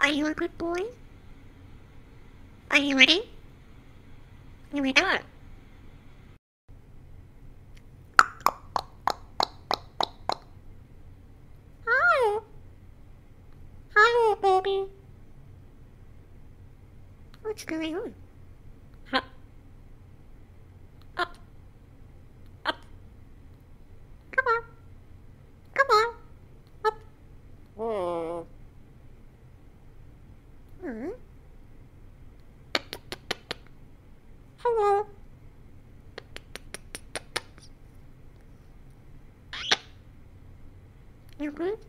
Are you a good boy? Are you ready? Here we go. Hi. Hi, baby. What's going on? Huh? Up. Up. Come on. Come on. Up. Oh. Hmm? Hello. You good?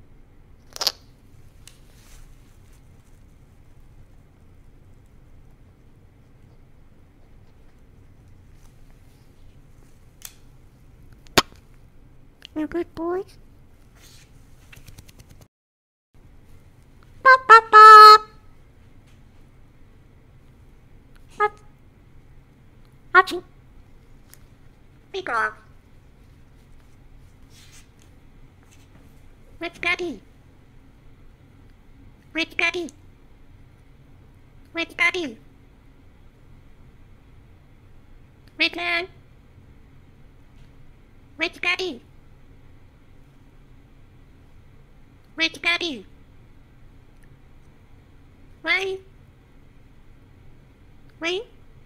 You good boys? Bop, bop, bop. Bop. Achoo. Big off. Where's Daddy? Where's Daddy? Where's Daddy? Where's Dad? Where's Daddy? Where's Daddy? Wait. Wait.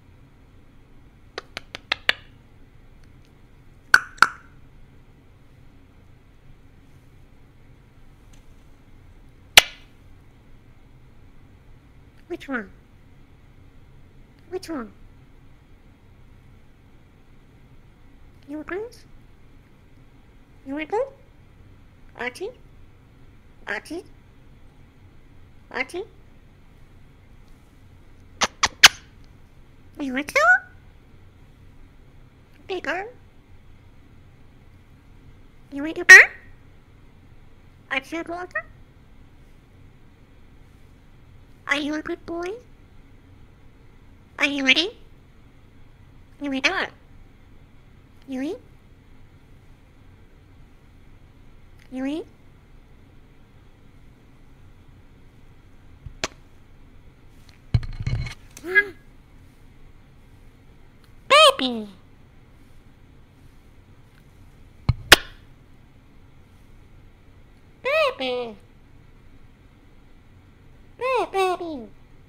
Which one? Which one? You good? You good? Archie? Archie? Archie? You little? Bigger? You little bird? Archie Walker? Are you a good boy? Are you ready? Here we go. You ready? You ready? Baby! Baby! Baby!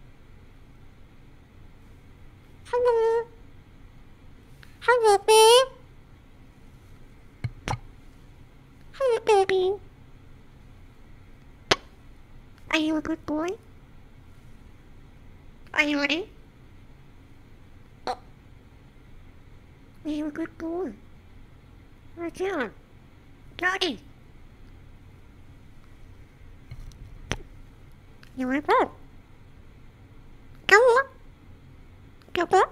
Hello! Hello, babe! Hello, baby! Are you a good boy? Are you ready? Oh. Are you a good boy? Where's John? Johnny! You want to go? Go on! Go on!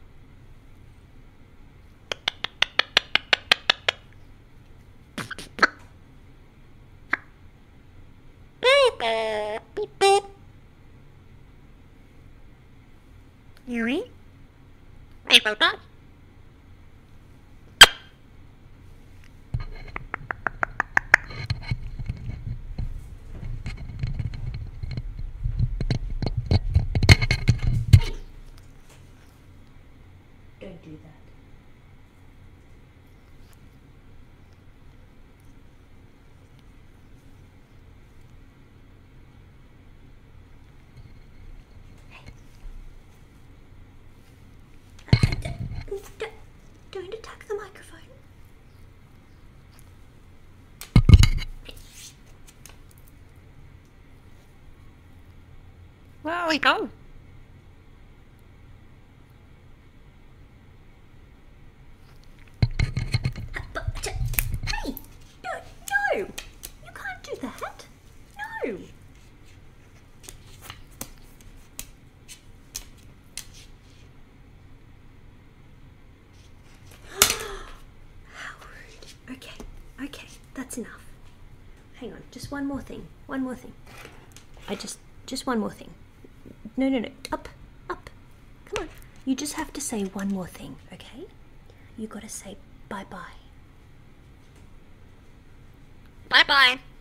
Beep, beep, beep. You ready? Hey, Papa. Don't do that. Don't attack the microphone. Where we go? Hey! No! You can't do that. No! How rude. Okay, that's enough. Hang on, just one more thing. One more thing. Just one more thing. No. Up. Come on. You just have to say one more thing, okay? You gotta say bye-bye. Bye-bye.